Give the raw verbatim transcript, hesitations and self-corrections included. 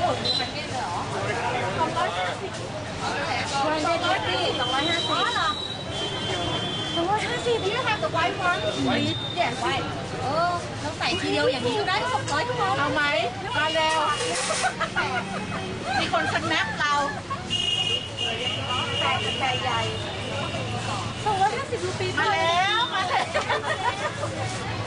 มันเก็ตเหรอสองร้อยห้าสิบสองร้อยห้าสิบสองร้อยห้าสิบหรอสองร้อยห้าสิบพี่ทำกับไวท์วันลิตรเนี่ยไวท์เออเราใส่ทีเดียวอย่างนี้ก็ได้สองร้อยทุกคนเอาไหมมาแล้วมีคนสแนปเราแต่แต่ใหญ่สองร้อยห้าสิบรูปีมาแล้วมาแล้ว